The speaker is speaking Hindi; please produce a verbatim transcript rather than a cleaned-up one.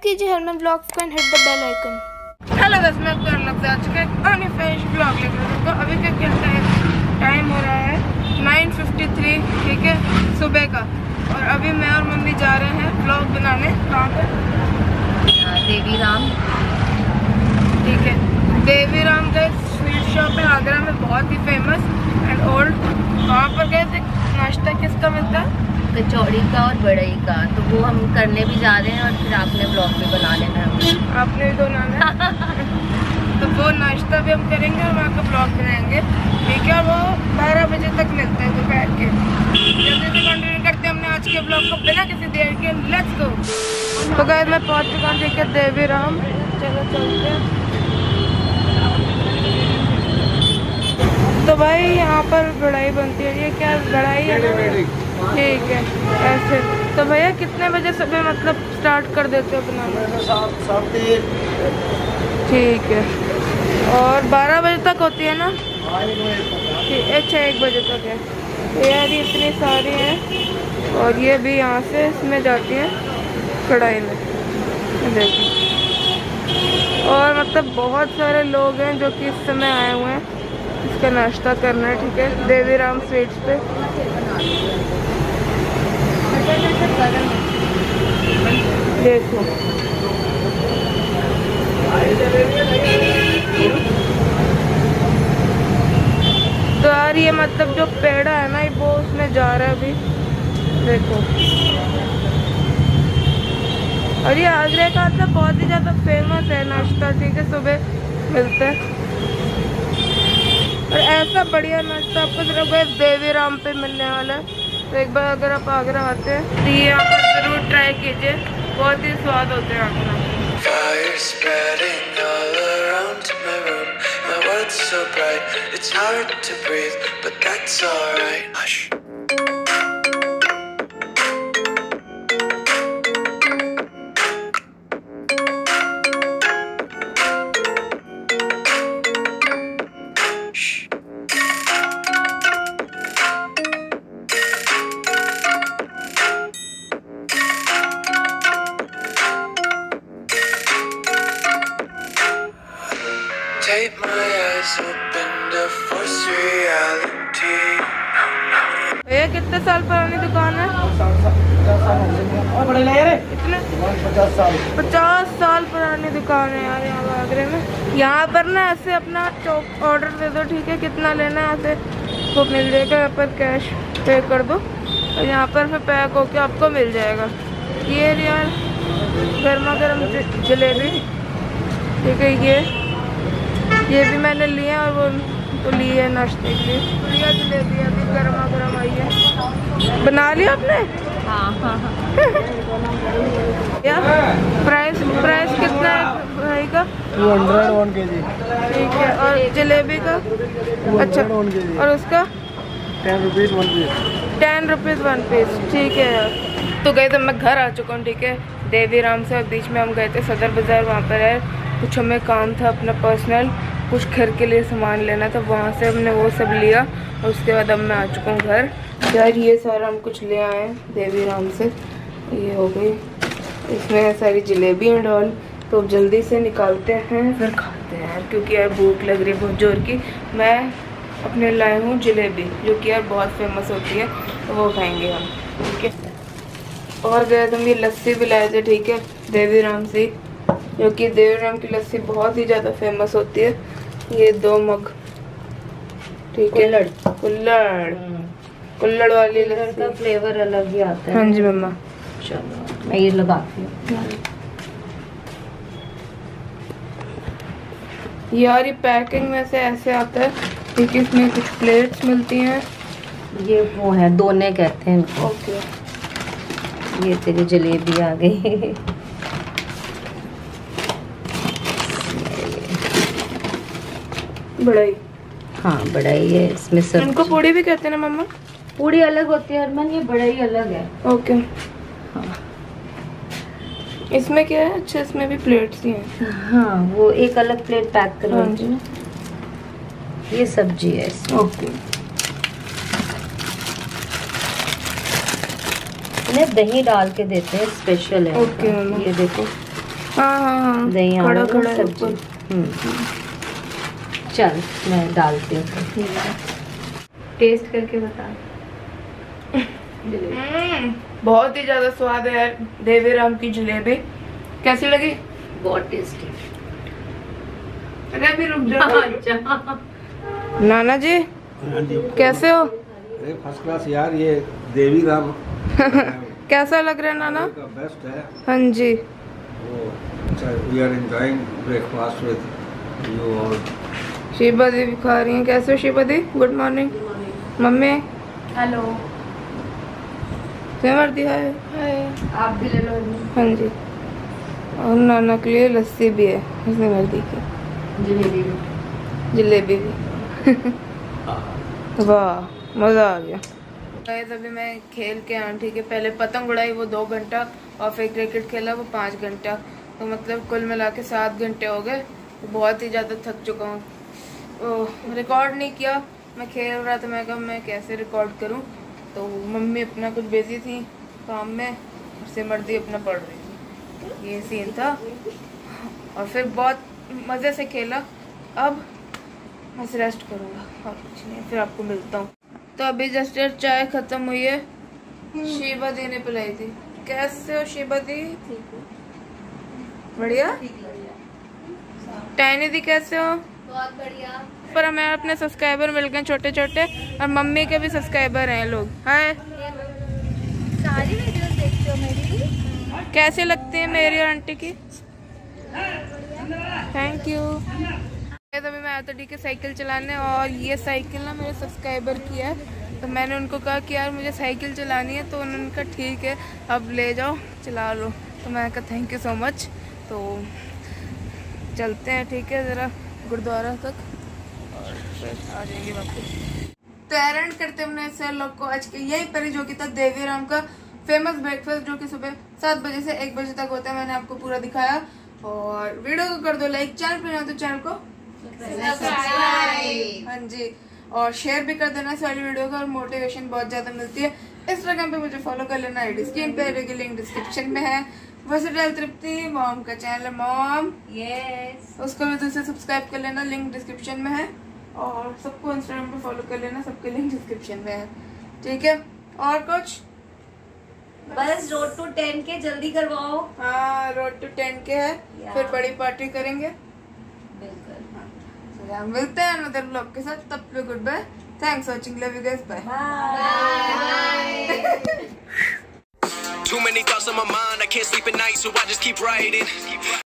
कीजिए हरमन ब्लॉग्स को and hit the bell icon. Hello guys, मैं आपको लग जा चुका है अनफिनिश्ड ब्लॉग लेकर। तो अभी का क्या टाइम टाइम हो रहा है नाइन फिफ्टी थ्री, ठीक है, सुबह का। और अभी मैं और मम्मी जा रहे हैं ब्लॉग बनाने। कहाँ पे? देवी राम। ठीक है, देवी राम का स्वीट शॉप है आगरा में, बहुत ही फेमस एंड ओल्ड। वहाँ पर गए थे, नाश्ता किसका मिलता है? कचौड़ी का और बड़ई का। तो वो हम करने भी जा रहे हैं और फिर आपने ब्लॉग भी बना लेना है। आपने भी तो बनाना है। तो वो नाश्ता भी हम करेंगे और वहाँ का ब्लॉग बनाएंगे, ठीक है। और वो बारह बजे तक मिलते हैं दोपहर के। जल्दी से कंटिन्यू करते हैं हमने आज के ब्लॉग को बिना किसी देर के। Let's go. तो गाइस मैं पहुँच चुका हूँ, ठीक है, देवी राम। चलो चलते हैं। तो भाई यहाँ पर बढ़ाई बनती है। ये क्या बढ़ाई है? ठीक है, ऐसे। तो भैया कितने बजे सुबह मतलब स्टार्ट कर देते हो बनाना? ठीक है। और बारह बजे तक होती है ना? ठीक, अच्छा एक बजे तक है। तो यार ये इतनी सारी हैं और ये भी यहाँ से इसमें जाती हैं कढ़ाई में, देखिए। और मतलब बहुत सारे लोग हैं जो कि इस समय आए हुए हैं इसका नाश्ता करना है, ठीक है, देवी राम स्वीट्स पे। देखो तो यार ये मतलब जो पेड़ा है ना, वो उसमें जा रहा है अभी, देखो। और ये आगरे का मतलब बहुत ही ज़्यादा फेमस है नाश्ता, ठीक है, सुबह मिलता है। और ऐसा बढ़िया नाश्ता आपको सिर्फ देवी राम पे मिलने वाला है। तो एक बार अगर आप आगरा आते हैं तो ये यहाँ पर ज़रूर ट्राई कीजिए, बहुत ही स्वाद होते हैं आपका। Fire spreading all around my room. My world's so bright, it's hard to breathe, but that's alright. Hush. Take my eyes open to force reality. भैया कितने साल पुरानी दुकान है? इतने पचास साल पुरानी दुकान है यार यहाँ आगरे में। यहाँ पर ना ऐसे अपना चौक ऑर्डर दे दो, ठीक है, कितना लेना है ऐसे वो मिल जाएगा। यहाँ पर कैश पे कर दो और यहाँ पर फिर पैक होके आपको मिल जाएगा। ये यार गर्मा गर्म जलेबी, ठीक है। ये ये भी मैंने लिया और वो तो ली है नाश्ते के लिए। लिया जलेबी अभी गर्मा गर्म आई है। बना लिया आपने? हाँ हाँ हाँ। क्या प्राइस प्राइस कितना है भाई का? टू हंड्रेड वन के जी। ठीक है। और जलेबी का? अच्छा, और उसका? Ten rupees one piece. Ten rupees one piece, ठीक है यार। तो गए तो मैं घर आ चुका हूँ, ठीक है, देवी राम से। और बीच में हम गए थे सदर बाज़ार, वहाँ पर है कुछ हमें काम था अपना पर्सनल, कुछ घर के लिए सामान लेना था, वहाँ से हमने वो सब लिया। और उसके बाद अब मैं आ चुका हूँ घर। यार ये सारा हम कुछ ले आए हैं देवी राम से। ये हो गई, इसमें सारी जलेबी एंड ऑल। तो जल्दी से निकालते हैं फिर खाते हैं यार, क्योंकि यार भूख लग रही है बहुत जोर की। मैं अपने लाए हूँ जलेबी, जो कि यार बहुत फेमस होती है, तो वो खाएँगे हम, ठीक है। और गए तो हम ये लस्सी भी लाए थे, ठीक है, देवी राम से, जो कि देवी राम की लस्सी बहुत ही ज़्यादा फेमस होती है। ये दो मग, ठीक है। कुल्हड़ कुल्हड़ कुल्हड़ वाली लस्सी का फ्लेवर अलग ही आता है। हाँ जी मम्मा। चलो मैं ये लगाती हूँ यार। ये पैकिंग में से ऐसे आता है, ठीक है, इसमें कुछ प्लेट्स मिलती हैं। ये वो है दोने कहते हैं इनको। ओके। ये तेरी जलेबी आ गई। बढ़ाई, हाँ बढ़ाई है इसमें सब। इनको पूड़ी भी कहते हैं ना मम्मा? पूड़ी अलग होती है हरमन, ये बढ़ाई अलग है। ओके। हाँ इसमें क्या है? अच्छा, इसमें भी प्लेट्स ही हैं। हाँ, वो एक अलग प्लेट पैक करो। हाँ जी। ये सब्जी है इसमें। ओके। इन्हें दही डाल के देते हैं, स्पेशल है। ओके मम्मा। ये देखो हाँ हाँ हाँ दही खड़ा आलू खड़ा सब्जी। हम्म। चल मैं डालती हूँ। ठीक है, टेस्ट करके बता। हम्म, बहुत ही ज्यादा स्वाद है यार देवी राम की जलेबी। कैसी लगी? बहुत टेस्टी। अरे अभी रुक जाओ। अच्छा नाना जी कैसे हो? अरे फर्स्ट क्लास यार, ये देवी राम कैसा लग रहा है नाना? का बेस्ट है हाँ जी। वो। We are enjoying breakfast with you और शिबा दी भी खा रही हैं। कैसे हो शिबा दी? Good morning. मम्मी हेलो, सिमरती है। आप भी ले लो। हाँ जी। और नाना के लिए लस्सी भी है सिमरती की, जलेबी जलेबी भी। वाह मज़ा आ गया। गाइस अभी मैं खेल के आया, ठीक है। पहले पतंग उड़ाई वो दो घंटा और फिर क्रिकेट खेला वो पाँच घंटा, तो मतलब कुल मिला के सात घंटे हो गए। तो बहुत ही ज़्यादा थक चुका हूँ। रिकॉर्ड नहीं किया, मैं खेल रहा था, मैं कहा मैं कैसे रिकॉर्ड करूँ। तो मम्मी अपना कुछ बिजी थी काम में और सिमरती अपना पढ़ रही थी, ये सीन था। और फिर बहुत मज़े से खेला। अब बस रेस्ट करूँगा और कुछ नहीं, फिर आपको मिलता हूँ। तो अभी जस्ट यार चाय खत्म हुई है, शिबा दी ने पिलाई थी। कैसे हो शिबा दी? बढ़िया। टाइनी दी कैसे हो? बहुत बढ़िया। पर हमें अपने सब्सक्राइबर मिल गए छोटे छोटे, और मम्मी के भी सब्सक्राइबर हैं लोग। हाय, सारी वीडियोस देखते हो मेरी? कैसे लगती है मेरी और आंटी की? Thank you. अभी मैं आया था ठीक है साइकिल चलाने, और ये साइकिल ना मेरे सब्सक्राइबर की है। तो मैंने उनको कहा कि यार मुझे साइकिल चलानी है, तो उन्होंने कहा ठीक है अब ले जाओ चला लो। तो मैंने कहा थैंक यू सो मच। तो चलते हैं ठीक है ज़रा गुरुद्वारा तक और फिर आ जाएंगे वापस। तो एरेंड करते हमने सर लोग को आज के यही पर जो कि था देवी राम का फेमस ब्रेकफास्ट, जो कि सुबह सात बजे से एक बजे तक होता है। मैंने आपको पूरा दिखाया। और वीडियो को कर दो लाइक, चैनल पर तो चैनल को हाँ जी, और शेयर भी कर देना इस वाली वीडियो का। और मोटिवेशन बहुत ज्यादा मिलती है। इंस्टाग्राम पे मुझे फॉलो कर लेना, आईडी स्क्रीन पे आईडी की लिंक डिस्क्रिप्शन में है। वर्सेटाइल तृप्ति मॉम का चैनल है मॉम, यस, उसको भी दूसरे सब्सक्राइब कर लेना, लिंक डिस्क्रिप्शन में है। और सबको इंस्टाग्राम पे फॉलो कर लेना, सबके लिंक डिस्क्रिप्शन में है, ठीक है। और कुछ बस रोड टू टेन के जल्दी करवाओ। हाँ, रोड टू टेन के है, फिर बड़ी पार्टी करेंगे। बिल्कुल। हाँ, मिलते हैं अनदर ब्लॉग के साथ, तब तक good bye, thanks for watching, love you guys, bye. Too many thoughts on my mind, I can't sleep at night, so I just keep writing.